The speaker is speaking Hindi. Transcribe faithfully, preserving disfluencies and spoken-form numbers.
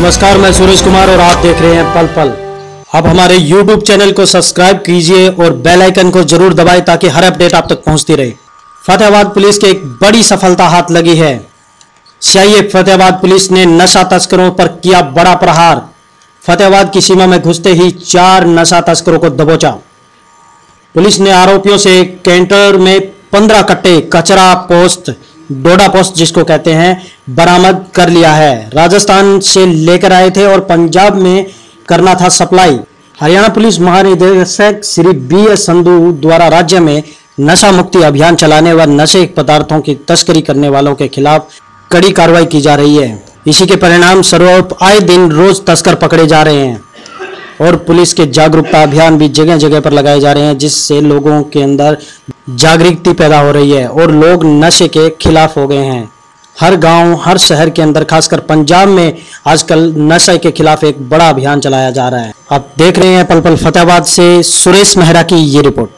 नमस्कार, मैं सूरज कुमार और आप देख रहे हैं पल पल। आप हमारे यूट्यूब चैनल को सब्सक्राइब कीजिए और बेल आइकन को जरूर दबाएं ताकि हर अपडेट आप तक पहुंचती रहे। फतेहाबाद पुलिस के एक बड़ी सफलता हाथ लगी है। सीआईए फतेहाबाद पुलिस ने नशा तस्करों पर किया बड़ा प्रहार। फतेहाबाद की सीमा में घुसते ही चार नशा तस्करों को दबोचा। पुलिस ने आरोपियों से कैंटर में पंद्रह कट्टे कचरा पोस्ट डोडा पोस्ट जिसको कहते हैं बरामद कर लिया है। राजस्थान से लेकर आए थे और पंजाब में करना था सप्लाई। हरियाणा पुलिस महानिदेशक श्री बी एस संधू द्वारा राज्य में नशा मुक्ति अभियान चलाने व नशे पदार्थों की तस्करी करने वालों के खिलाफ कड़ी कार्रवाई की जा रही है। इसी के परिणाम स्वरूप आए दिन रोज तस्कर पकड़े जा रहे हैं और पुलिस के जागरूकता अभियान भी जगह जगह पर लगाए जा रहे हैं, जिससे लोगों के अंदर जागरूकता पैदा हो रही है और लोग नशे के खिलाफ हो गए हैं। हर गांव, हर शहर के अंदर, खासकर पंजाब में आजकल नशे के खिलाफ एक बड़ा अभियान चलाया जा रहा है। आप देख रहे हैं पल पल। फतेहाबाद से सुरेश मेहरा की ये रिपोर्ट।